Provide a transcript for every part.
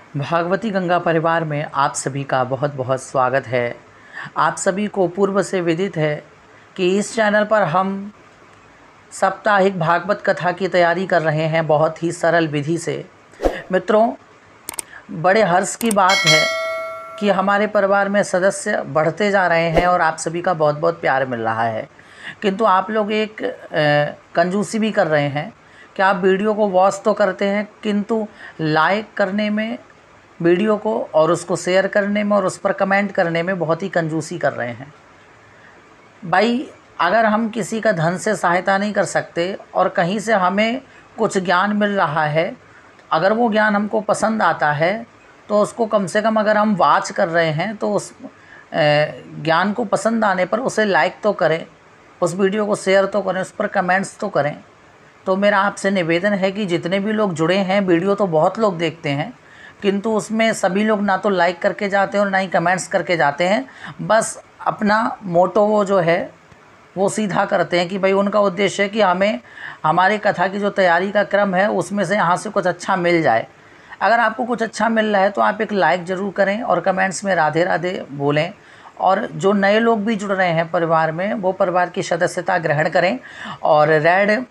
भागवती गंगा परिवार में आप सभी का बहुत बहुत स्वागत है। आप सभी को पूर्व से विदित है कि इस चैनल पर हम साप्ताहिक भागवत कथा की तैयारी कर रहे हैं बहुत ही सरल विधि से। मित्रों, बड़े हर्ष की बात है कि हमारे परिवार में सदस्य बढ़ते जा रहे हैं और आप सभी का बहुत बहुत प्यार मिल रहा है। किंतु आप लोग एक कंजूसी भी कर रहे हैं कि आप वीडियो को वॉच तो करते हैं किंतु लाइक करने में वीडियो को और उसको शेयर करने में और उस पर कमेंट करने में बहुत ही कंजूसी कर रहे हैं। भाई, अगर हम किसी का धन से सहायता नहीं कर सकते और कहीं से हमें कुछ ज्ञान मिल रहा है, अगर वो ज्ञान हमको पसंद आता है तो उसको कम से कम अगर हम वॉच कर रहे हैं तो उस ज्ञान को पसंद आने पर उसे लाइक तो करें, उस वीडियो को शेयर तो करें, उस पर कमेंट्स तो करें। तो मेरा आपसे निवेदन है कि जितने भी लोग जुड़े हैं, वीडियो तो बहुत लोग देखते हैं किंतु उसमें सभी लोग ना तो लाइक करके जाते हैं और ना ही कमेंट्स करके जाते हैं। बस अपना मोटो वो जो है वो सीधा करते हैं कि भाई उनका उद्देश्य है कि हमें हमारी कथा की जो तैयारी का क्रम है उसमें से यहाँ से कुछ अच्छा मिल जाए। अगर आपको कुछ अच्छा मिल रहा है तो आप एक लाइक ज़रूर करें और कमेंट्स में राधे राधे बोलें। और जो नए लोग भी जुड़ रहे हैं परिवार में, वो परिवार की सदस्यता ग्रहण करें और रेड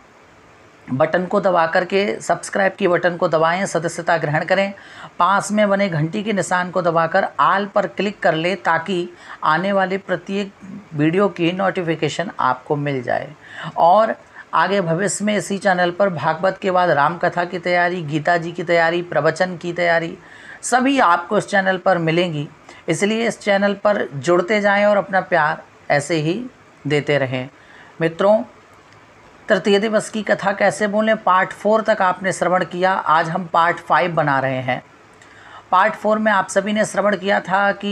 बटन को दबा करके सब्सक्राइब की बटन को दबाएं, सदस्यता ग्रहण करें। पास में बने घंटी के निशान को दबाकर आल पर क्लिक कर लें ताकि आने वाले प्रत्येक वीडियो की नोटिफिकेशन आपको मिल जाए। और आगे भविष्य में इसी चैनल पर भागवत के बाद राम कथा की तैयारी, गीता जी की तैयारी, प्रवचन की तैयारी सभी आपको इस चैनल पर मिलेंगी। इसलिए इस चैनल पर जुड़ते जाएं और अपना प्यार ऐसे ही देते रहें। मित्रों, तृतीय दिवस की कथा कैसे बोलें पार्ट 4 तक आपने श्रवण किया। आज हम पार्ट 5 बना रहे हैं। पार्ट 4 में आप सभी ने श्रवण किया था कि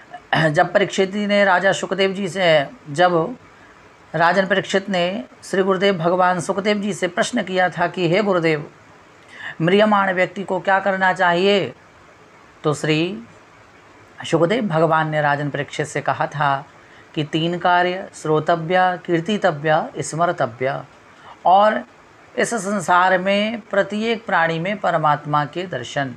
जब परीक्षित जी ने राजा सुखदेव जी से, जब राजन परीक्षित ने श्री गुरुदेव भगवान सुखदेव जी से प्रश्न किया था कि हे गुरुदेव, म्रियमाण व्यक्ति को क्या करना चाहिए, तो श्री सुखदेव भगवान ने राजन परीक्षित से कहा था कि 3 कार्य श्रोतव्य, कीर्तितव्य, स्मर्तव्य। और इस संसार में प्रत्येक प्राणी में परमात्मा के दर्शन,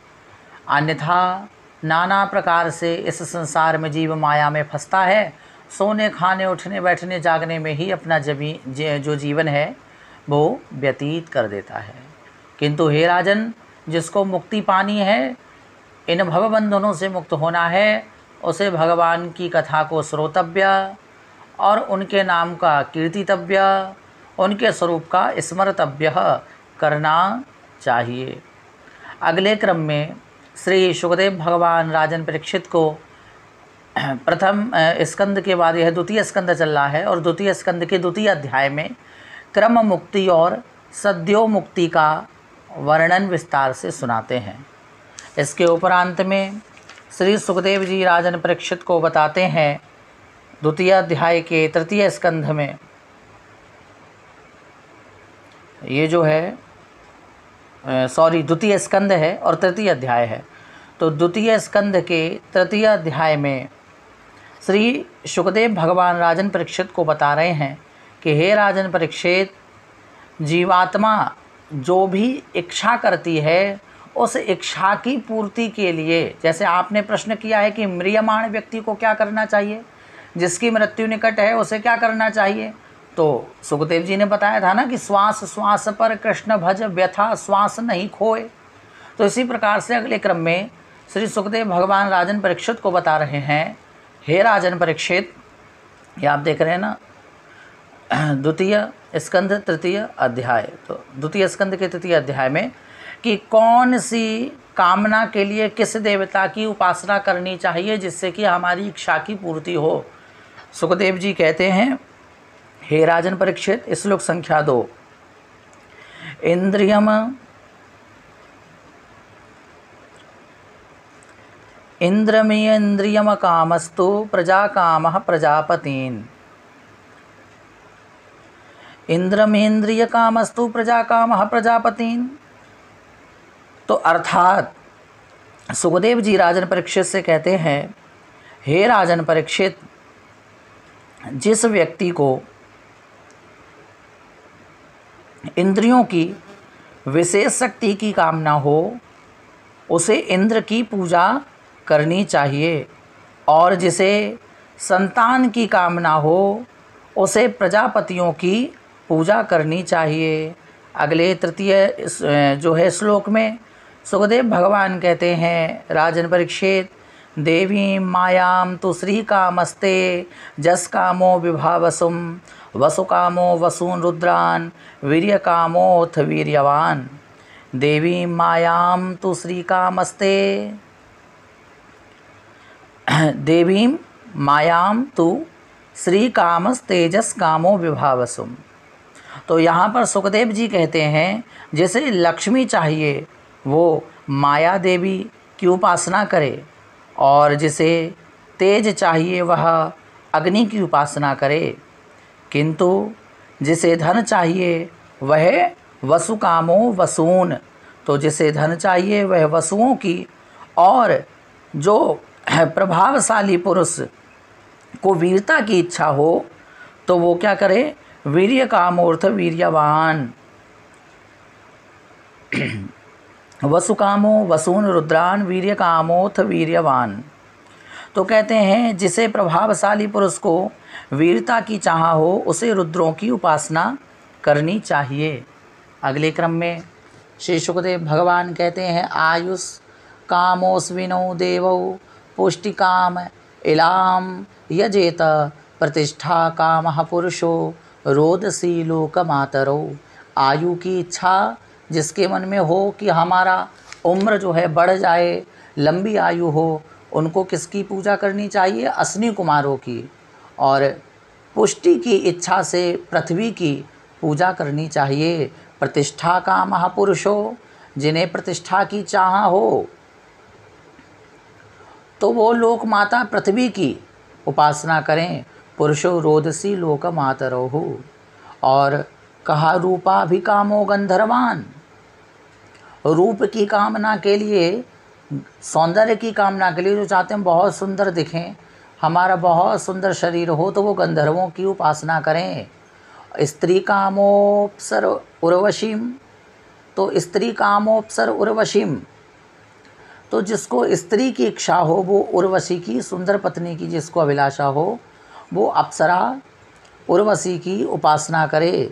अन्यथा नाना प्रकार से इस संसार में जीव माया में फंसता है। सोने, खाने, उठने, बैठने, जागने में ही अपना जो जीवन है वो व्यतीत कर देता है। किंतु हे राजन, जिसको मुक्ति पानी है, इन भवबंधनों से मुक्त होना है, उसे भगवान की कथा को श्रोतव्य और उनके नाम का कीर्तितव्य, उनके स्वरूप का स्मर्तव्य करना चाहिए। अगले क्रम में श्री सुखदेव भगवान राजन परीक्षित को प्रथम स्कंद के बाद यह द्वितीय स्कंद चल रहा है और द्वितीय स्कंद के द्वितीय अध्याय में क्रम मुक्ति और सद्यो मुक्ति का वर्णन विस्तार से सुनाते हैं। इसके उपरांत में श्री सुखदेव जी राजन परीक्षित को बताते हैं द्वितीय अध्याय के तृतीय स्कंध में, ये जो है द्वितीय स्कंद है और तृतीय अध्याय है। तो द्वितीय स्कंद के तृतीय अध्याय में श्री सुखदेव भगवान राजन परीक्षित को बता रहे हैं कि हे राजन परीक्षित, जीवात्मा जो भी इच्छा करती है उस इच्छा की पूर्ति के लिए, जैसे आपने प्रश्न किया है कि म्रियमाण व्यक्ति को क्या करना चाहिए, जिसकी मृत्यु निकट है उसे क्या करना चाहिए, तो सुखदेव जी ने बताया था ना कि श्वास श्वास पर कृष्ण भज, व्यथा श्वास नहीं खोए। तो इसी प्रकार से अगले क्रम में श्री सुखदेव भगवान राजन परीक्षित को बता रहे हैं, हे राजन परीक्षित, ये आप देख रहे हैं ना द्वितीय स्कंद तृतीय अध्याय, तो द्वितीय स्कंद के तृतीय अध्याय में कि कौन सी कामना के लिए किस देवता की उपासना करनी चाहिए जिससे कि हमारी इच्छा की पूर्ति हो। सुखदेव जी कहते हैं, हे राजन परीक्षित, श्लोक संख्या 2, इंद्रियम कामस्तु प्रजा कामः प्रजापतीन्, इंद्रिय कामस्तु प्रजा कामः प्रजापतीन्। तो अर्थात सुखदेव जी राजन परीक्षित से कहते हैं, हे राजन परीक्षित, जिस व्यक्ति को इंद्रियों की विशेष शक्ति की कामना हो उसे इंद्र की पूजा करनी चाहिए, और जिसे संतान की कामना हो उसे प्रजापतियों की पूजा करनी चाहिए। अगले तृतीय जो है श्लोक में सुखदेव भगवान कहते हैं, राजन परीक्षित, देवी मायां तु श्री कामस्ते जस कामो विभावसुम वसु कामो वसून रुद्रान वीर्य कामोथ वीर्यवान। देवी मायां तु श्री कामस्ते, देवी मायां तु श्री कामस्तेजस कामो विभावसुम। तो यहाँ पर सुखदेव जी कहते हैं, जिसे लक्ष्मी चाहिए वो माया देवी की उपासना करे, और जिसे तेज चाहिए वह अग्नि की उपासना करे, किंतु जिसे धन चाहिए वह वसु कामो वसून, तो जिसे धन चाहिए वह वसुओं की, और जो प्रभावशाली पुरुष को वीरता की इच्छा हो तो वो क्या करे, वीर्य कामोर्थ वीर्यवान। वसु कामो वसून रुद्रान वीर्य कामोथ वीर्यवान। तो कहते हैं जिसे प्रभावशाली पुरुष को वीरता की चाह हो उसे रुद्रों की उपासना करनी चाहिए। अगले क्रम में श्री सुखदेव भगवान कहते हैं, आयुष कामोस्विनो देवो पुष्टिकाम इलाम यजेत प्रतिष्ठा कामः पुरुषो रोदसी लोकमातरो। आयु की इच्छा जिसके मन में हो कि हमारा उम्र जो है बढ़ जाए, लंबी आयु हो, उनको किसकी पूजा करनी चाहिए, अश्विनी कुमारों की। और पुष्टि की इच्छा से पृथ्वी की पूजा करनी चाहिए। प्रतिष्ठा का महापुरुषो, जिन्हें प्रतिष्ठा की चाह हो तो वो लोक माता पृथ्वी की उपासना करें। पुरुषो रोदसी लोक मातरोहु। और कहा रूपाभिकामो गंधर्वान, रूप की कामना के लिए, सौंदर्य की कामना के लिए, जो चाहते हैं बहुत सुंदर दिखें, हमारा बहुत सुंदर शरीर हो, तो वो गंधर्वों की उपासना करें। स्त्री कामोपसर उर्वशीम, तो स्त्री कामोपसर उर्वशीम, तो जिसको स्त्री की इच्छा हो वो उर्वशी की, सुंदर पत्नी की जिसको अभिलाषा हो वो अप्सरा उर्वशी की उपासना करे।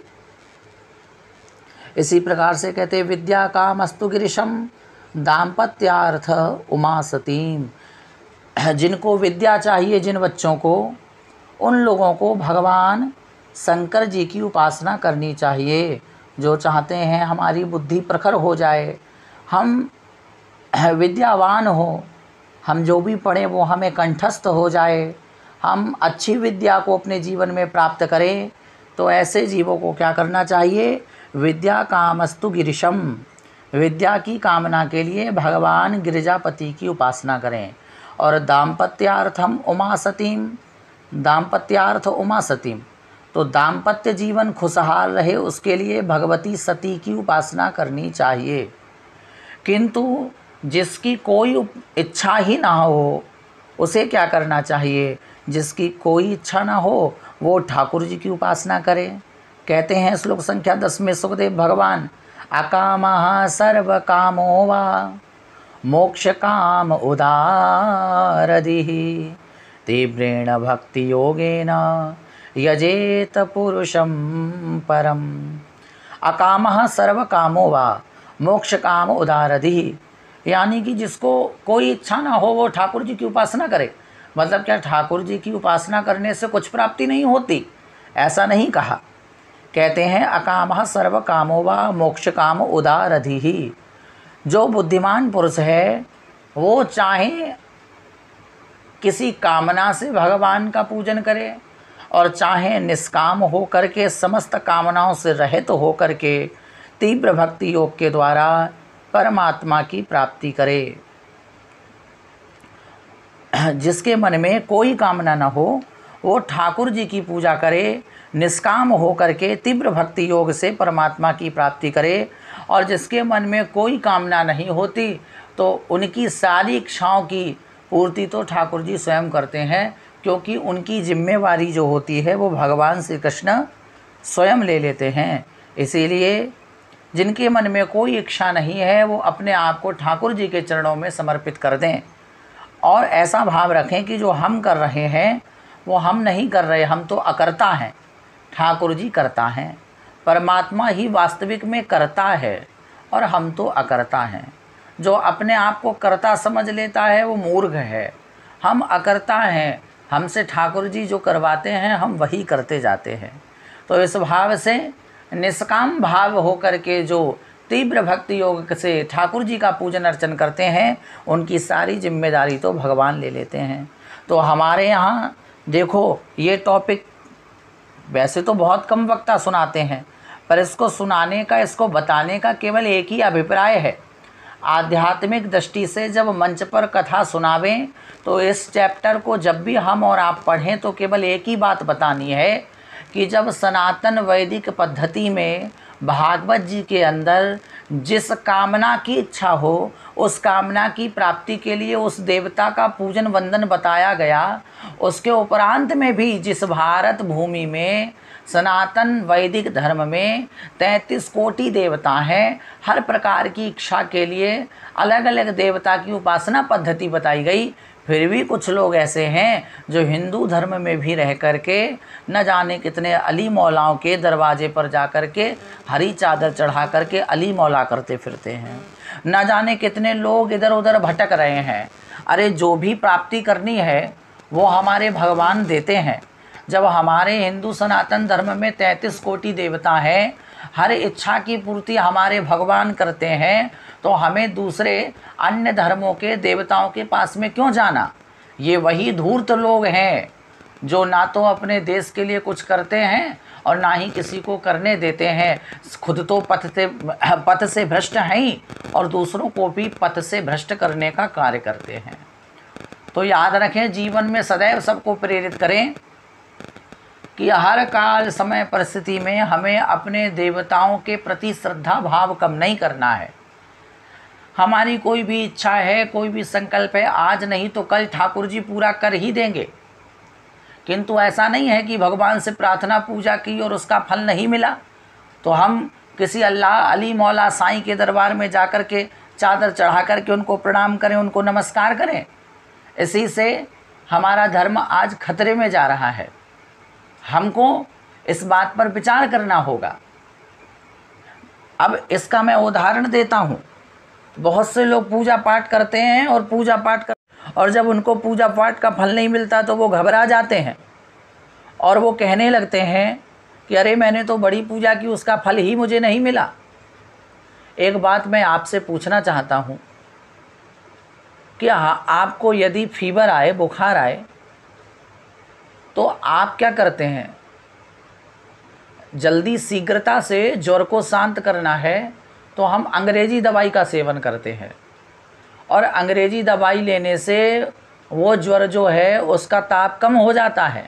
इसी प्रकार से कहते विद्या कामस्तु गिरिशम दाम्पत्यार्थ उमा सतीम। जिनको विद्या चाहिए, जिन बच्चों को, उन लोगों को भगवान शंकर जी की उपासना करनी चाहिए। जो चाहते हैं हमारी बुद्धि प्रखर हो जाए, हम विद्यावान हो, हम जो भी पढ़ें वो हमें कंठस्थ हो जाए, हम अच्छी विद्या को अपने जीवन में प्राप्त करें, तो ऐसे जीवों को क्या करना चाहिए, विद्या कामस्तु गिरिशम, विद्या की कामना के लिए भगवान गिरिजापति की उपासना करें। और दाम्पत्यार्थम उमा सतीम, दाम्पत्यार्थ उमा सतीम, तो दाम्पत्य जीवन खुशहाल रहे उसके लिए भगवती सती की उपासना करनी चाहिए। किंतु जिसकी कोई इच्छा ही ना हो उसे क्या करना चाहिए, जिसकी कोई इच्छा ना हो वो ठाकुर जी की उपासना करे। कहते हैं श्लोक संख्या 10 में सुखदेव भगवान, अकामः सर्व कामो वा मोक्ष काम उदारदिः तीव्रेण भक्ति योगेन यजेत पुरुषं परम। अकामः सर्व कामो वा मोक्ष काम उदारदिः, यानी कि जिसको कोई इच्छा ना हो वो ठाकुर जी की उपासना करे। मतलब क्या, ठाकुर जी की उपासना करने से कुछ प्राप्ति नहीं होती, ऐसा नहीं कहा। कहते हैं अकामः सर्व कामो वा मोक्ष काम उदारधिः। जो बुद्धिमान पुरुष है वो चाहे किसी कामना से भगवान का पूजन करे और चाहे निष्काम हो करके, समस्त कामनाओं से रहित हो करके तीव्र भक्ति योग के द्वारा परमात्मा की प्राप्ति करे। जिसके मन में कोई कामना न हो वो ठाकुर जी की पूजा करे, निष्काम हो करके तीव्र भक्ति योग से परमात्मा की प्राप्ति करे। और जिसके मन में कोई कामना नहीं होती तो उनकी सारी इच्छाओं की पूर्ति तो ठाकुर जी स्वयं करते हैं, क्योंकि उनकी जिम्मेवारी जो होती है वो भगवान श्री कृष्ण स्वयं ले लेते हैं। इसीलिए जिनके मन में कोई इच्छा नहीं है वो अपने आप को ठाकुर जी के चरणों में समर्पित कर दें और ऐसा भाव रखें कि जो हम कर रहे हैं वो हम नहीं कर रहे, हम तो अकर्ता हैं, ठाकुर जी करता हैं। परमात्मा ही वास्तविक में करता है और हम तो अकर्ता हैं। जो अपने आप को कर्ता समझ लेता है वो मूर्ख है। हम अकर्ता हैं, हमसे ठाकुर जी जो करवाते हैं हम वही करते जाते हैं। तो इस भाव से निष्काम भाव होकर के जो तीव्र भक्ति योग से ठाकुर जी का पूजन अर्चन करते हैं उनकी सारी जिम्मेदारी तो भगवान ले लेते हैं। तो हमारे यहाँ देखो ये टॉपिक वैसे तो बहुत कम वक्ता सुनाते हैं, पर इसको सुनाने का, इसको बताने का केवल एक ही अभिप्राय है। आध्यात्मिक दृष्टि से जब मंच पर कथा सुनावें तो इस चैप्टर को जब भी हम और आप पढ़ें तो केवल एक ही बात बतानी है कि जब सनातन वैदिक पद्धति में भागवत जी के अंदर जिस कामना की इच्छा हो उस कामना की प्राप्ति के लिए उस देवता का पूजन वंदन बताया गया, उसके उपरांत में भी जिस भारत भूमि में सनातन वैदिक धर्म में 33 कोटि देवता हैं, हर प्रकार की इच्छा के लिए अलग अलग देवता की उपासना पद्धति बताई गई, फिर भी कुछ लोग ऐसे हैं जो हिंदू धर्म में भी रह करके न जाने कितने अली मौलाओं के दरवाजे पर जा कर के हरी चादर चढ़ा करके अली मौला करते फिरते हैं। न जाने कितने लोग इधर उधर भटक रहे हैं। अरे जो भी प्राप्ति करनी है वो हमारे भगवान देते हैं। जब हमारे हिंदू सनातन धर्म में 33 कोटि देवता हैं, हर इच्छा की पूर्ति हमारे भगवान करते हैं, तो हमें दूसरे अन्य धर्मों के देवताओं के पास में क्यों जाना। ये वही धूर्त लोग हैं जो ना तो अपने देश के लिए कुछ करते हैं और ना ही किसी को करने देते हैं। खुद तो पथ से भ्रष्ट हैं ही और दूसरों को भी पथ से भ्रष्ट करने का कार्य करते हैं। तो याद रखें, जीवन में सदैव सबको प्रेरित करें कि हर काल समय परिस्थिति में हमें अपने देवताओं के प्रति श्रद्धा भाव कम नहीं करना है। हमारी कोई भी इच्छा है, कोई भी संकल्प है, आज नहीं तो कल ठाकुर जी पूरा कर ही देंगे। किंतु ऐसा नहीं है कि भगवान से प्रार्थना पूजा की और उसका फल नहीं मिला तो हम किसी अल्लाह अली मौला साईं के दरबार में जाकर के चादर चढ़ा कर के उनको प्रणाम करें, उनको नमस्कार करें। इसी से हमारा धर्म आज खतरे में जा रहा है। हमको इस बात पर विचार करना होगा। अब इसका मैं उदाहरण देता हूँ। बहुत से लोग पूजा पाठ करते हैं और जब उनको पूजा पाठ का फल नहीं मिलता तो वो घबरा जाते हैं और वो कहने लगते हैं कि अरे मैंने तो बड़ी पूजा की, उसका फल ही मुझे नहीं मिला। एक बात मैं आपसे पूछना चाहता हूँ कि आपको यदि फीवर आए, बुखार आए, तो आप क्या करते हैं? जल्दी शीघ्रता से ज्वर को शांत करना है तो हम अंग्रेजी दवाई का सेवन करते हैं और अंग्रेजी दवाई लेने से वो ज्वर जो है उसका ताप कम हो जाता है।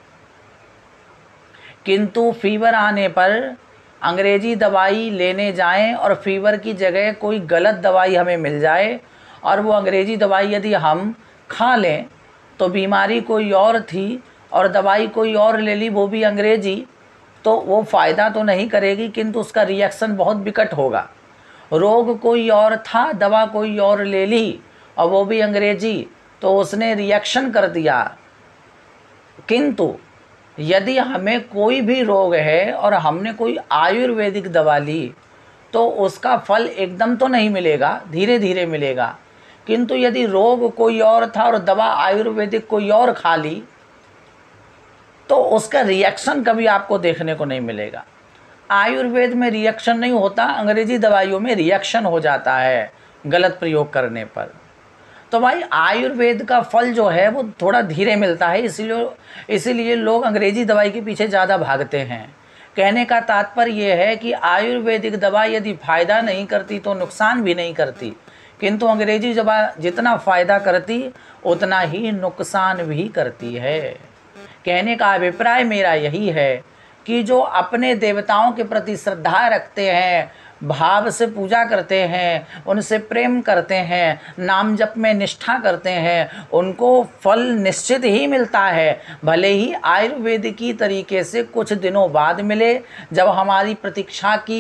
किंतु फीवर आने पर अंग्रेजी दवाई लेने जाएं और फीवर की जगह कोई गलत दवाई हमें मिल जाए और वो अंग्रेजी दवाई यदि हम खा लें तो बीमारी कोई और थी और दवाई कोई और ले ली, वो भी अंग्रेजी, तो वो फ़ायदा तो नहीं करेगी किंतु उसका रिएक्शन बहुत विकट होगा। रोग कोई और था, दवा कोई और ले ली और वो भी अंग्रेजी, तो उसने रिएक्शन कर दिया। किंतु यदि हमें कोई भी रोग है और हमने कोई आयुर्वेदिक दवा ली तो उसका फल एकदम तो नहीं मिलेगा, धीरे धीरे मिलेगा। किंतु यदि रोग कोई और था और दवा आयुर्वेदिक कोई और खा ली तो उसका रिएक्शन कभी आपको देखने को नहीं मिलेगा। आयुर्वेद में रिएक्शन नहीं होता, अंग्रेजी दवाइयों में रिएक्शन हो जाता है गलत प्रयोग करने पर। तो भाई आयुर्वेद का फल जो है वो थोड़ा धीरे मिलता है, इसीलिए लोग अंग्रेजी दवाई के पीछे ज़्यादा भागते हैं। कहने का तात्पर्य ये है कि आयुर्वेदिक दवा यदि फ़ायदा नहीं करती तो नुकसान भी नहीं करती, किंतु अंग्रेजी दवा जितना फ़ायदा करती उतना ही नुकसान भी करती है। कहने का अभिप्राय मेरा यही है कि जो अपने देवताओं के प्रति श्रद्धा रखते हैं, भाव से पूजा करते हैं, उनसे प्रेम करते हैं, नाम जप में निष्ठा करते हैं, उनको फल निश्चित ही मिलता है। भले ही आयुर्वेदिकी तरीके से कुछ दिनों बाद मिले, जब हमारी प्रतीक्षा की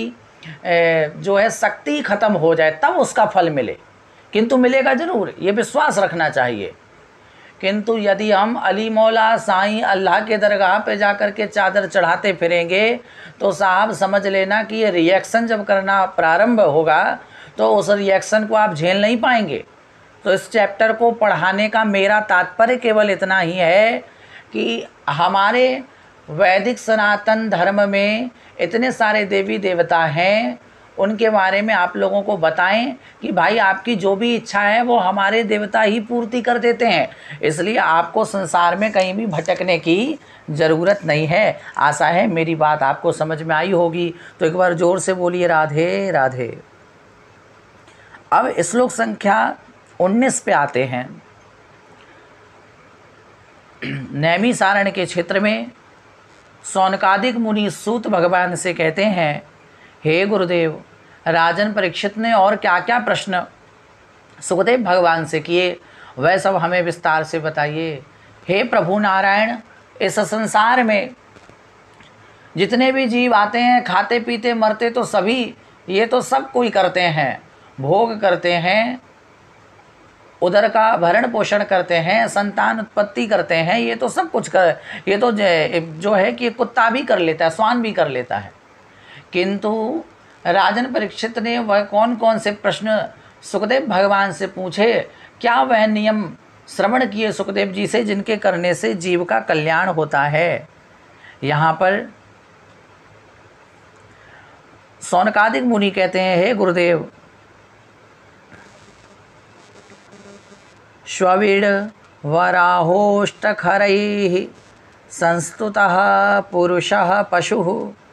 जो है शक्ति ख़त्म हो जाए तब उसका फल मिले, किंतु मिलेगा ज़रूर, ये विश्वास रखना चाहिए। किंतु यदि हम अली मौला साईं अल्लाह के दरगाह पे जा कर के चादर चढ़ाते फिरेंगे तो साहब समझ लेना कि ये रिएक्शन जब करना प्रारंभ होगा तो उस रिएक्शन को आप झेल नहीं पाएंगे। तो इस चैप्टर को पढ़ाने का मेरा तात्पर्य केवल इतना ही है कि हमारे वैदिक सनातन धर्म में इतने सारे देवी देवता हैं, उनके बारे में आप लोगों को बताएं कि भाई आपकी जो भी इच्छा है वो हमारे देवता ही पूर्ति कर देते हैं, इसलिए आपको संसार में कहीं भी भटकने की ज़रूरत नहीं है। आशा है मेरी बात आपको समझ में आई होगी, तो एक बार ज़ोर से बोलिए राधे राधे। अब श्लोक संख्या 19 पे आते हैं। नैमिषारण्य के क्षेत्र में शौनकादिक मुनि सूत भगवान से कहते हैं, हे गुरुदेव, राजन परीक्षित ने और क्या क्या प्रश्न सुखदेव भगवान से किए वह सब हमें विस्तार से बताइए। हे प्रभु नारायण, इस संसार में जितने भी जीव आते हैं, खाते पीते मरते तो सभी, ये तो सब कोई करते हैं, भोग करते हैं, उदर का भरण पोषण करते हैं, संतान उत्पत्ति करते हैं, ये तो सब कुछ कर, ये तो जो है कि कुत्ता भी कर लेता है, श्वान भी कर लेता है। किंतु राजन परीक्षित ने वह कौन कौन से प्रश्न सुखदेव भगवान से पूछे, क्या वह नियम श्रवण किए सुखदेव जी से जिनके करने से जीव का कल्याण होता है। यहाँ पर शौनकादिक मुनि कहते हैं, हे गुरुदेव, श्ववीड वराहोष्टखरैः संस्तुतः पुरुषः पशुः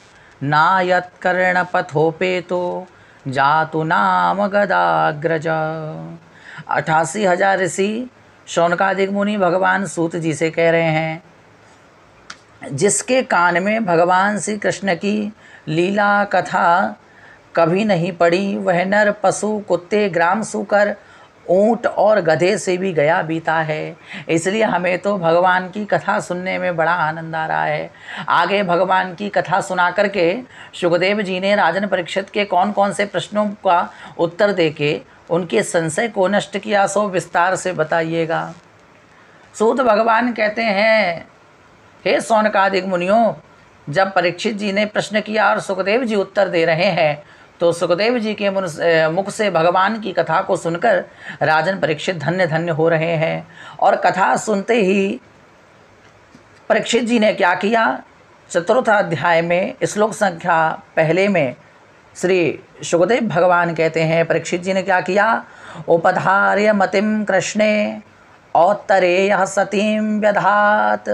नायत्कर्णपथोपेतो जातु नाम गदाग्रज। 88,000 ऋषि शौनकादिक मुनि भगवान सूत जी से कह रहे हैं, जिसके कान में भगवान श्री कृष्ण की लीला कथा कभी नहीं पड़ी, वह नर पशु कुत्ते ग्राम सूकर ऊंट और गधे से भी गया बीता है। इसलिए हमें तो भगवान की कथा सुनने में बड़ा आनंद आ रहा है। आगे भगवान की कथा सुना करके सुखदेव जी ने राजन परीक्षित के कौन कौन से प्रश्नों का उत्तर देके उनके संशय को नष्ट किया, सो विस्तार से बताइएगा। सूत भगवान कहते हैं, हे शौनकादिक मुनियों, जब परीक्षित जी ने प्रश्न किया और सुखदेव जी उत्तर दे रहे हैं तो सुखदेव जी के मुख से भगवान की कथा को सुनकर राजन परीक्षित धन्य धन्य हो रहे हैं। और कथा सुनते ही परीक्षित जी ने क्या किया, चतुर्थ अध्याय में श्लोक संख्या पहले में श्री सुखदेव भगवान कहते हैं, परीक्षित जी ने क्या किया, उपधार्य मतिम कृष्णे औत्तरेयः सतीं व्यधात।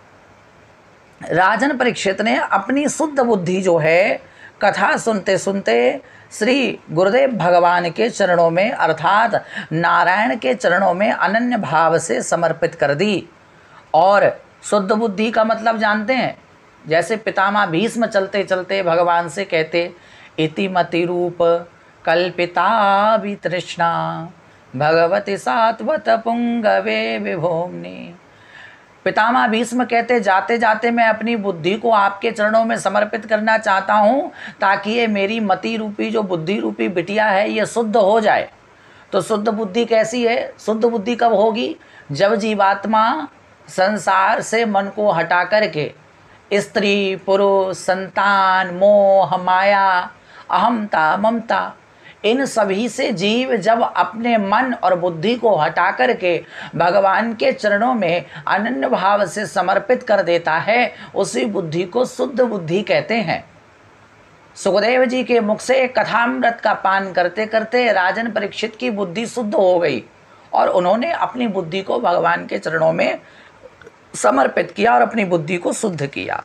राजन परीक्षित ने अपनी शुद्ध बुद्धि जो है कथा सुनते सुनते श्री गुरुदेव भगवान के चरणों में अर्थात नारायण के चरणों में अनन्य भाव से समर्पित कर दी। और शुद्ध बुद्धि का मतलब जानते हैं, जैसे पितामह भीष्म चलते चलते भगवान से कहते, इति मति रूप कल्पिता वितृष्णा भगवती सात्वत पुंगवे विभोम्नि। पितामह भीष्म कहते, जाते जाते मैं अपनी बुद्धि को आपके चरणों में समर्पित करना चाहता हूँ ताकि ये मेरी मति रूपी जो बुद्धि रूपी बिटिया है ये शुद्ध हो जाए। तो शुद्ध बुद्धि कैसी है, शुद्ध बुद्धि कब होगी, जब जीवात्मा संसार से मन को हटा करके स्त्री पुरुष संतान मोह माया अहमता ममता इन सभी से जीव जब अपने मन और बुद्धि को हटा करके भगवान के चरणों में अनन्य भाव से समर्पित कर देता है, उसी बुद्धि को शुद्ध बुद्धि कहते हैं। सुखदेव जी के मुख से कथामृत का पान करते करते राजन परीक्षित की बुद्धि शुद्ध हो गई और उन्होंने अपनी बुद्धि को भगवान के चरणों में समर्पित किया और अपनी बुद्धि को शुद्ध किया।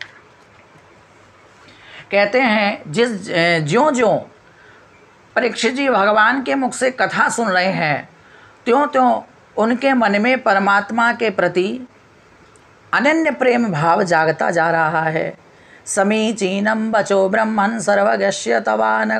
कहते हैं, ज्यों ज्यों परीक्षित जी भगवान के मुख से कथा सुन रहे हैं, त्यों त्यों उनके मन में परमात्मा के प्रति अनन्य प्रेम भाव जागता जा रहा है। समीचीनम वचो ब्रह्मन् सर्वज्ञस्य तवानघ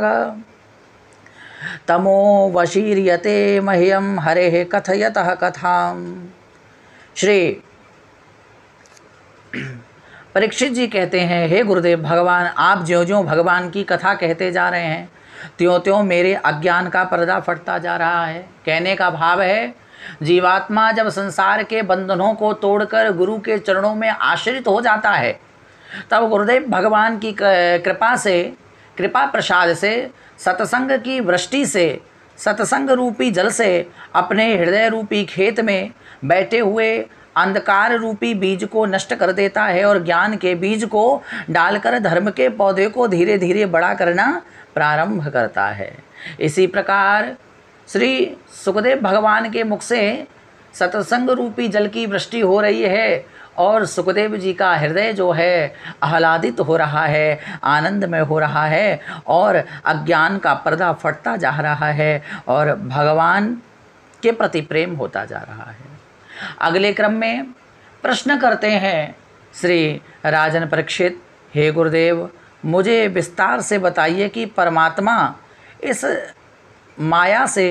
तमो वशीर्यते मह्यम हरेः कथयतः कथाम्। श्री परीक्षित जी कहते हैं, हे गुरुदेव भगवान, आप ज्यों ज्यों भगवान की कथा कहते जा रहे हैं त्यों त्यों मेरे अज्ञान का पर्दा फटता जा रहा है। कहने का भाव है, जीवात्मा जब संसार के बंधनों को तोड़कर गुरु के चरणों में आश्रित हो जाता है, तब गुरुदेव भगवान की कृपा से, कृपा प्रसाद से, सत्संग की वृष्टि से, सत्संग रूपी जल से अपने हृदय रूपी खेत में बैठे हुए अंधकार रूपी बीज को नष्ट कर देता है और ज्ञान के बीज को डालकर धर्म के पौधे को धीरे धीरे बड़ा करना प्रारंभ करता है। इसी प्रकार श्री सुखदेव भगवान के मुख से सत्संग रूपी जल की वृष्टि हो रही है और सुखदेव जी का हृदय जो है आह्लादित हो रहा है, आनंदमय हो रहा है और अज्ञान का पर्दा फटता जा रहा है और भगवान के प्रति प्रेम होता जा रहा है। अगले क्रम में प्रश्न करते हैं श्री राजन परीक्षित, हे गुरुदेव, मुझे विस्तार से बताइए कि परमात्मा इस माया से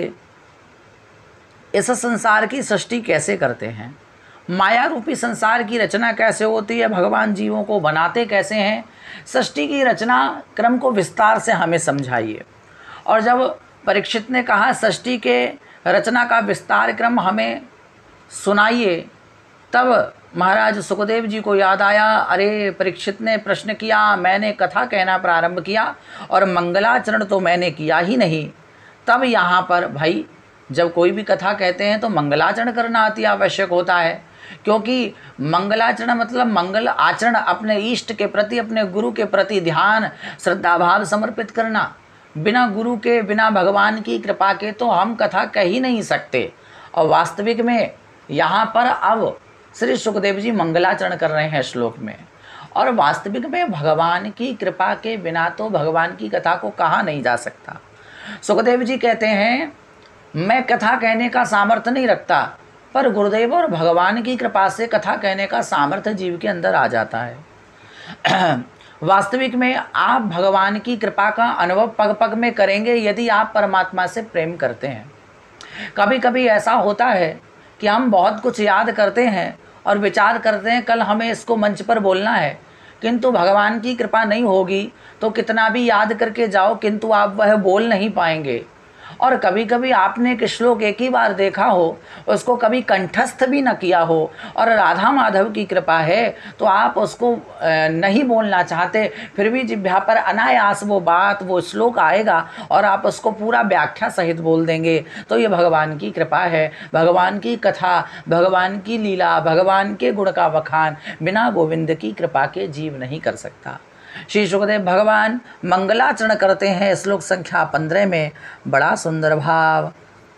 इस संसार की सृष्टि कैसे करते हैं, माया रूपी संसार की रचना कैसे होती है, भगवान जीवों को बनाते कैसे हैं, सृष्टि की रचना क्रम को विस्तार से हमें समझाइए। और जब परीक्षित ने कहा सृष्टि के रचना का विस्तार क्रम हमें सुनाइए, तब महाराज सुखदेव जी को याद आया, अरे परीक्षित ने प्रश्न किया, मैंने कथा कहना प्रारंभ किया और मंगलाचरण तो मैंने किया ही नहीं। तब यहाँ पर भाई जब कोई भी कथा कहते हैं तो मंगलाचरण करना अति आवश्यक होता है, क्योंकि मंगलाचरण मतलब मंगल आचरण, अपने इष्ट के प्रति, अपने गुरु के प्रति ध्यान श्रद्धा भाव समर्पित करना। बिना गुरु के, बिना भगवान की कृपा के तो हम कथा कह ही नहीं सकते। और वास्तविक में यहाँ पर अब श्री सुखदेव जी मंगलाचरण कर रहे हैं श्लोक में, और वास्तविक में भगवान की कृपा के बिना तो भगवान की कथा को कहा नहीं जा सकता। सुखदेव जी कहते हैं, मैं कथा कहने का सामर्थ्य नहीं रखता, पर गुरुदेव और भगवान की कृपा से कथा कहने का सामर्थ्य जीव के अंदर आ जाता है। वास्तविक में आप भगवान की कृपा का अनुभव पग पग में करेंगे यदि आप परमात्मा से प्रेम करते हैं। कभी कभी ऐसा होता है कि हम बहुत कुछ याद करते हैं और विचार करते हैं कल हमें इसको मंच पर बोलना है, किंतु भगवान की कृपा नहीं होगी तो कितना भी याद करके जाओ किंतु आप वह बोल नहीं पाएंगे। और कभी कभी आपने एक श्लोक एक ही बार देखा हो, उसको कभी कंठस्थ भी न किया हो, और राधा माधव की कृपा है तो आप उसको नहीं बोलना चाहते, फिर भी जिह्वा पर अनायास वो बात, वो श्लोक आएगा और आप उसको पूरा व्याख्या सहित बोल देंगे। तो ये भगवान की कृपा है। भगवान की कथा, भगवान की लीला, भगवान के गुण का बखान बिना गोविंद की कृपा के जीव नहीं कर सकता। श्री सुखदेव भगवान मंगलाचरण करते हैं श्लोक संख्या 15 में, बड़ा सुंदर भाव।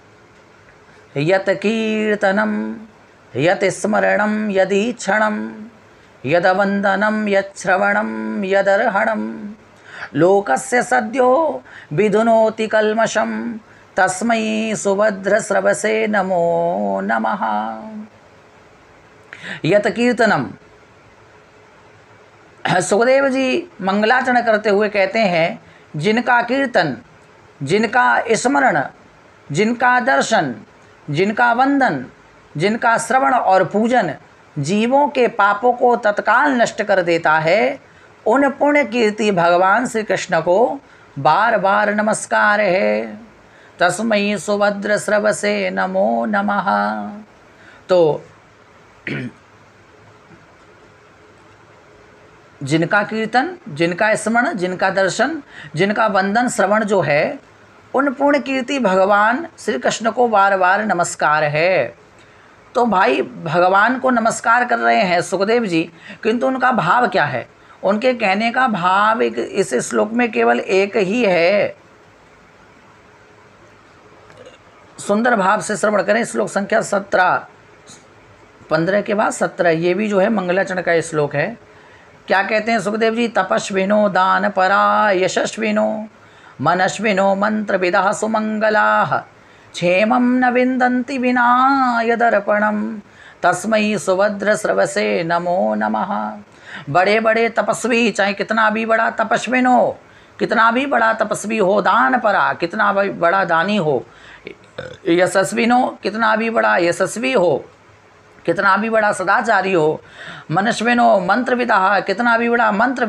यत कीर्तनम यत स्मरणम यदीक्षणम यदवंदनम यच्छ्रवणम यदर्हणम लोकस्य सद्यो विधुनोति कल्मषम तस्मै सुभद्रस्रवसे नमो नमः। यत कीर्तनम, सुखदेव जी मंगलाचरण करते हुए कहते हैं, जिनका कीर्तन, जिनका स्मरण, जिनका दर्शन, जिनका वंदन, जिनका श्रवण और पूजन जीवों के पापों को तत्काल नष्ट कर देता है, उन पुण्य कीर्ति भगवान श्री कृष्ण को बार बार नमस्कार है। तस्मै सुभद्र स्रवसे नमो नमः। तो जिनका कीर्तन, जिनका स्मरण, जिनका दर्शन, जिनका वंदन श्रवण जो है, उन पूर्ण कीर्ति भगवान श्री कृष्ण को बार बार नमस्कार है। तो भाई भगवान को नमस्कार कर रहे हैं सुखदेव जी, किंतु उनका भाव क्या है? उनके कहने का भाव एक इस श्लोक में केवल एक ही है। सुंदर भाव से श्रवण करें। श्लोक संख्या 17, 15 के बाद 17, ये भी जो है मंगलाचरण का श्लोक है। क्या कहते हैं सुखदेव जी? तपस्विनो दान परा यशस्विनो मनस्विनो मंत्र विदा सुमंगलाः क्षेमं न विन्दन्ति विना यदर्पणम तस्मै सुभद्र स्रवसे नमो नमः। बड़े बड़े तपस्वी, चाहे कितना भी बड़ा तपस्विन हो, कितना भी बड़ा तपस्वी हो, दान परा, कितना भी बड़ा दानी हो, यशस्विन हो, कितना भी बड़ा यशस्वी हो, कितना भी बड़ा सदाचारी हो, मनुष्यनो मंत्रविदा, कितना भी बड़ा मंत्र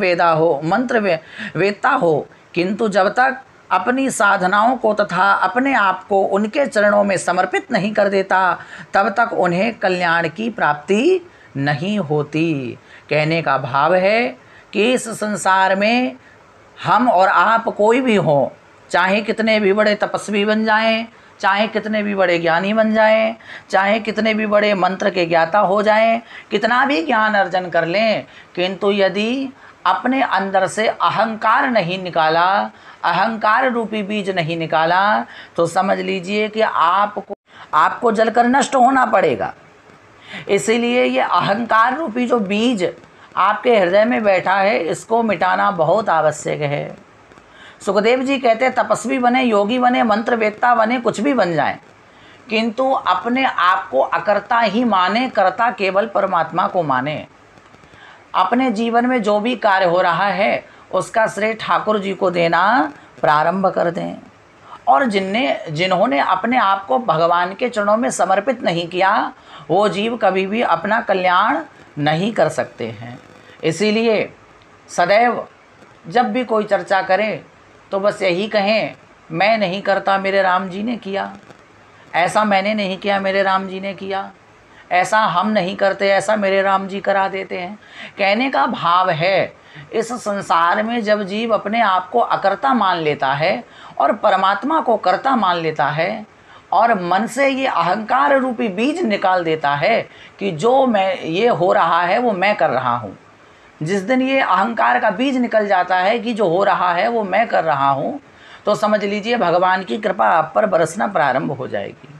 वेदता हो, किंतु जब तक अपनी साधनाओं को तथा अपने आप को उनके चरणों में समर्पित नहीं कर देता, तब तक उन्हें कल्याण की प्राप्ति नहीं होती। कहने का भाव है कि इस संसार में हम और आप कोई भी हो, चाहे कितने भी बड़े तपस्वी बन जाएं, चाहे कितने भी बड़े ज्ञानी बन जाएं, चाहे कितने भी बड़े मंत्र के ज्ञाता हो जाएं, कितना भी ज्ञान अर्जन कर लें, किंतु यदि अपने अंदर से अहंकार नहीं निकाला, अहंकार रूपी बीज नहीं निकाला, तो समझ लीजिए कि आपको जलकर नष्ट होना पड़ेगा। इसीलिए ये अहंकार रूपी जो बीज आपके हृदय में बैठा है, इसको मिटाना बहुत आवश्यक है। सुखदेव जी कहते तपस्वी बने, योगी बने, मंत्रवेत्ता बने, कुछ भी बन जाएं, किंतु अपने आप को अकर्ता ही माने, कर्ता केवल परमात्मा को माने। अपने जीवन में जो भी कार्य हो रहा है उसका श्रेय ठाकुर जी को देना प्रारंभ कर दें। और जिन्होंने अपने आप को भगवान के चरणों में समर्पित नहीं किया, वो जीव कभी भी अपना कल्याण नहीं कर सकते हैं। इसीलिए सदैव जब भी कोई चर्चा करे तो बस यही कहें, मैं नहीं करता, मेरे राम जी ने किया, ऐसा मैंने नहीं किया, मेरे राम जी ने किया, ऐसा हम नहीं करते, ऐसा मेरे राम जी करा देते हैं। कहने का भाव है, इस संसार में जब जीव अपने आप को अकर्ता मान लेता है और परमात्मा को कर्ता मान लेता है और मन से ये अहंकार रूपी बीज निकाल देता है कि जो मैं ये हो रहा है वो मैं कर रहा हूँ, जिस दिन ये अहंकार का बीज निकल जाता है कि जो हो रहा है वो मैं कर रहा हूँ, तो समझ लीजिए भगवान की कृपा आप पर बरसना प्रारंभ हो जाएगी।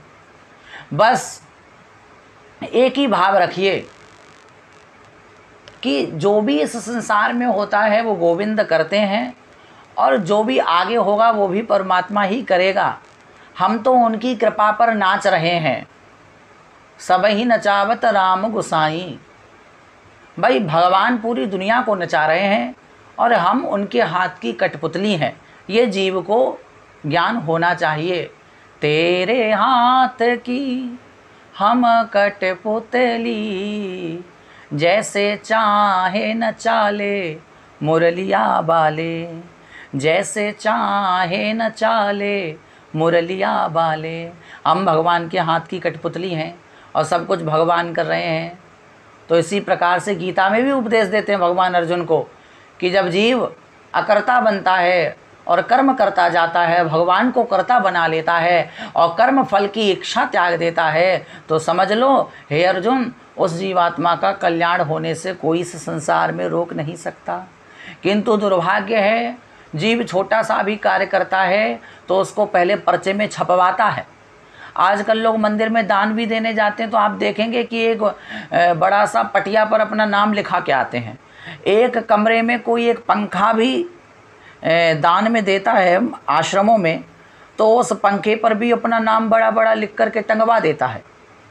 बस एक ही भाव रखिए कि जो भी इस संसार में होता है वो गोविंद करते हैं और जो भी आगे होगा वो भी परमात्मा ही करेगा। हम तो उनकी कृपा पर नाच रहे हैं। सब ही नचावत राम गुसाई। भाई भगवान पूरी दुनिया को नचा रहे हैं और हम उनके हाथ की कठपुतली हैं। ये जीव को ज्ञान होना चाहिए। तेरे हाथ की हम कठपुतली, जैसे चाहे नचा ले मुरलिया बाले, जैसे चाहे नचा ले मुरलिया बाले। हम भगवान के हाथ की कठपुतली हैं और सब कुछ भगवान कर रहे हैं। तो इसी प्रकार से गीता में भी उपदेश देते हैं भगवान अर्जुन को कि जब जीव अकर्ता बनता है और कर्म करता जाता है, भगवान को कर्ता बना लेता है और कर्म फल की इच्छा त्याग देता है, तो समझ लो हे अर्जुन, उस जीवात्मा का कल्याण होने से कोई इस संसार में रोक नहीं सकता। किंतु दुर्भाग्य है, जीव छोटा सा भी कार्य करता है तो उसको पहले पर्चे में छपवाता है। आजकल लोग मंदिर में दान भी देने जाते हैं तो आप देखेंगे कि एक बड़ा सा पटिया पर अपना नाम लिखा के आते हैं। एक कमरे में कोई एक पंखा भी दान में देता है आश्रमों में, तो उस पंखे पर भी अपना नाम बड़ा बड़ा लिख करके टंगवा देता है।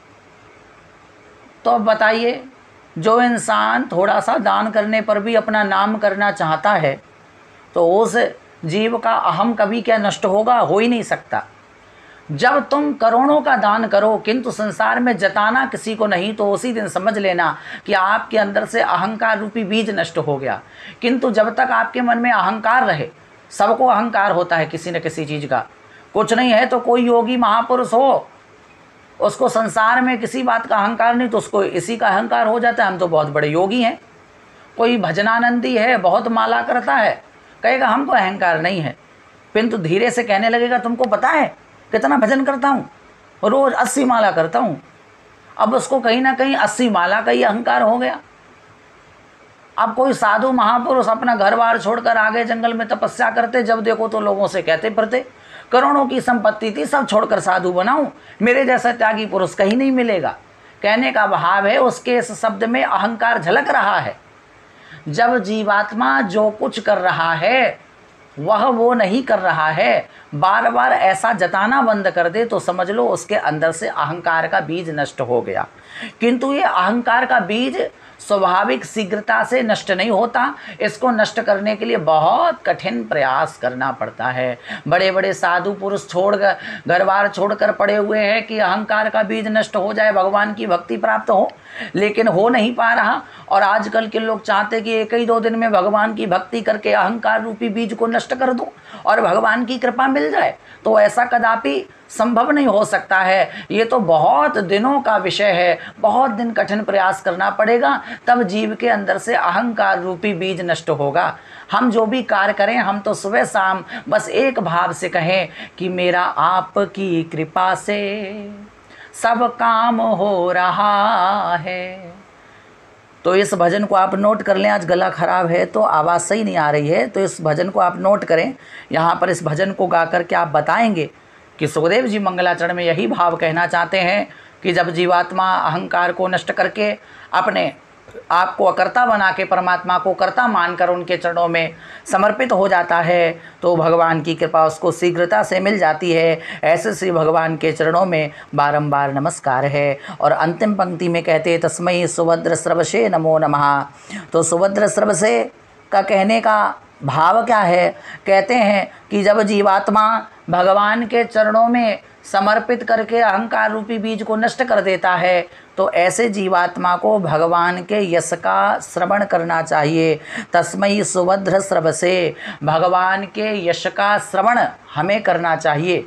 तो अब बताइए, जो इंसान थोड़ा सा दान करने पर भी अपना नाम करना चाहता है, तो उस जीव का अहम कभी क्या नष्ट होगा? हो ही नहीं सकता। जब तुम करोड़ों का दान करो किंतु संसार में जताना किसी को नहीं, तो उसी दिन समझ लेना कि आपके अंदर से अहंकार रूपी बीज नष्ट हो गया। किंतु जब तक आपके मन में अहंकार रहे, सबको अहंकार होता है किसी न किसी चीज़ का। कुछ नहीं है तो कोई योगी महापुरुष हो, उसको संसार में किसी बात का अहंकार नहीं, तो उसको इसी का अहंकार हो जाता है, हम तो बहुत बड़े योगी हैं। कोई भजनानंदी है, बहुत माला करता है, कहेगा हमको अहंकार नहीं है, किंतु धीरे से कहने लगेगा तुमको पता है कितना भजन करता हूँ, रोज़ 80 माला करता हूँ। अब उसको कहीं ना कहीं 80 माला का ही अहंकार हो गया। अब कोई साधु महापुरुष अपना घर बार छोड़कर आगे जंगल में तपस्या करते, जब देखो तो लोगों से कहते फिरते करोड़ों की संपत्ति थी, सब छोड़कर साधु बनाऊं, मेरे जैसा त्यागी पुरुष कहीं नहीं मिलेगा। कहने का भाव है उसके इस शब्द में अहंकार झलक रहा है। जब जीवात्मा जो कुछ कर रहा है वह वो नहीं कर रहा है, बार बार ऐसा जताना बंद कर दे तो समझ लो उसके अंदर से अहंकार का बीज नष्ट हो गया। किंतु ये अहंकार का बीज स्वाभाविक शीघ्रता से नष्ट नहीं होता, इसको नष्ट करने के लिए बहुत कठिन प्रयास करना पड़ता है। बड़े बड़े साधु पुरुष घर बार छोड़कर पड़े हुए हैं कि अहंकार का बीज नष्ट हो जाए, भगवान की भक्ति प्राप्त हो, लेकिन हो नहीं पा रहा। और आजकल के लोग चाहते कि एक ही 2 दिन में भगवान की भक्ति करके अहंकार रूपी बीज को नष्ट कर दूं और भगवान की कृपा मिल जाए, तो ऐसा कदापि संभव नहीं हो सकता है। ये तो बहुत दिनों का विषय है, बहुत दिन कठिन प्रयास करना पड़ेगा, तब जीव के अंदर से अहंकार रूपी बीज नष्ट होगा। हम जो भी कार्य करें, हम तो सुबह शाम बस एक भाव से कहें कि मेरा आपकी कृपा से सब काम हो रहा है। तो इस भजन को आप नोट कर लें। आज गला खराब है तो आवाज़ सही नहीं आ रही है, तो इस भजन को आप नोट करें। यहाँ पर इस भजन को गा कर के आप बताएंगे कि सुखदेव जी मंगलाचरण में यही भाव कहना चाहते हैं कि जब जीवात्मा अहंकार को नष्ट करके अपने आप को अकर्ता बना के परमात्मा को कर्ता मानकर उनके चरणों में समर्पित हो जाता है, तो भगवान की कृपा उसको शीघ्रता से मिल जाती है। ऐसे श्री भगवान के चरणों में बारंबार नमस्कार है। और अंतिम पंक्ति में कहते तस्मै सुभद्र स्रवसे नमो नमः। तो सुभद्र स्रवसे का कहने का भाव क्या है? कहते हैं कि जब जीवात्मा भगवान के चरणों में समर्पित करके अहंकार रूपी बीज को नष्ट कर देता है, तो ऐसे जीवात्मा को भगवान के यश का श्रवण करना चाहिए। तस्मै सुभद्र स्रवसे, भगवान के यश का श्रवण हमें करना चाहिए।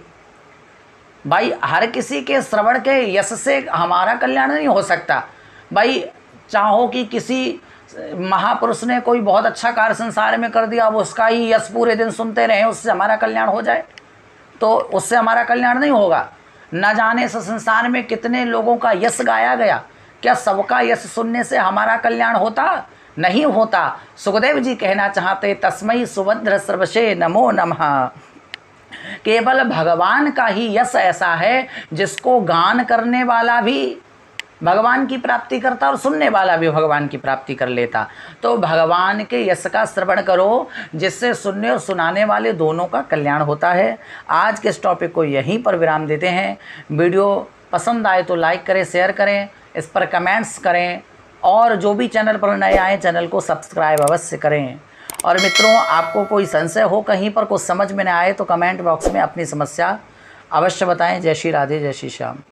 भाई हर किसी के श्रवण के यश से हमारा कल्याण नहीं हो सकता। भाई चाहो कि किसी महापुरुष ने कोई बहुत अच्छा कार्य संसार में कर दिया, अब उसका ही यश पूरे दिन सुनते रहें, उससे हमारा कल्याण हो जाए, तो उससे हमारा कल्याण नहीं होगा। न जाने इस संसार में कितने लोगों का यश गाया गया, क्या सबका यश सुनने से हमारा कल्याण होता? नहीं होता। सुखदेव जी कहना चाहते तस्मै सुभद्र स्रवसे नमो नमः। केवल भगवान का ही यश ऐसा है जिसको गान करने वाला भी भगवान की प्राप्ति करता और सुनने वाला भी भगवान की प्राप्ति कर लेता। तो भगवान के यश का श्रवण करो, जिससे सुनने और सुनाने वाले दोनों का कल्याण होता है। आज के इस टॉपिक को यहीं पर विराम देते हैं। वीडियो पसंद आए तो लाइक करें, शेयर करें, इस पर कमेंट्स करें, और जो भी चैनल पर नए आए चैनल को सब्सक्राइब अवश्य करें। और मित्रों, आपको कोई संशय हो, कहीं पर कुछ समझ में न आए तो कमेंट बॉक्स में अपनी समस्या अवश्य बताएं। जय श्री राधे, जय श्री श्याम।